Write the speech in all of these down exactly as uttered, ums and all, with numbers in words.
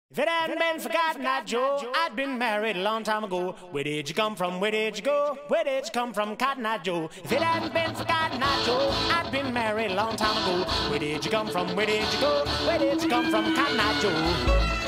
If it hadn't been for Cotton Eye Joe, I'd been married a long time ago. Where did you come from? Where did you go? Where did you come from, Cotton Eye Joe? If it hadn't been for Cotton Eye Joe, I'd been married a long time ago. Where did you come from? Where did you go? Where did you come from, Cotton Eye Joe?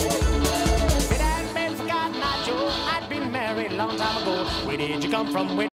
Where did you come from? Where